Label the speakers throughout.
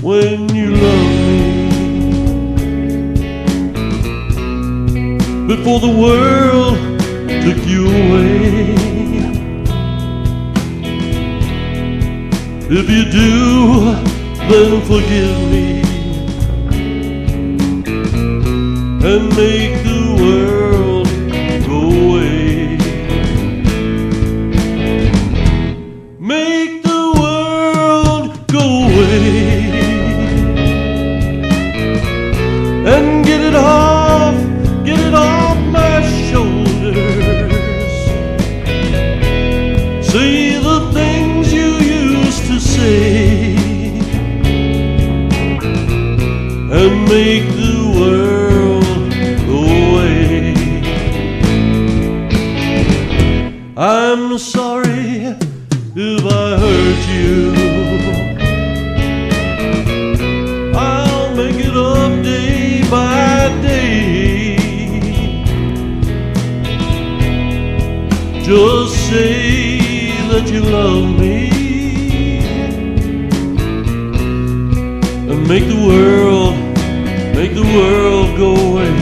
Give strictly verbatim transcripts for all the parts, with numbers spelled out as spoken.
Speaker 1: when you love me, before the world took you away. If you do, then forgive me and make the world go away. Make the world go away and get it off, get it off my shoulders. Say the things you used to say and make the world go away. I'm sorry if I hurt you. I'll make it up day by day. Just say that you love me and make the world, make the world go away.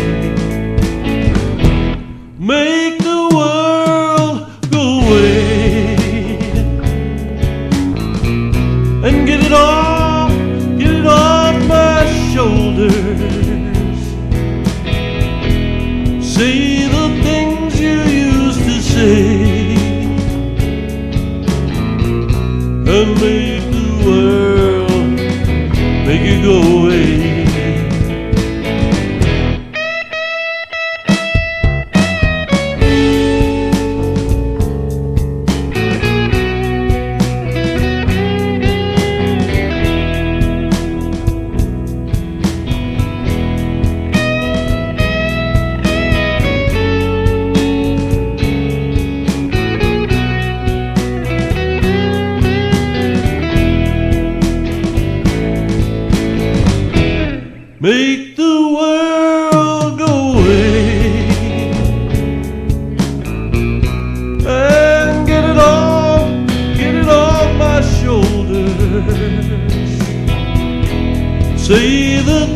Speaker 1: Make the world go away and get it off, get it off my shoulders. Say the things you used to say and make the world, make it go away. Make the world go away and get it off, get it off my shoulders. Say the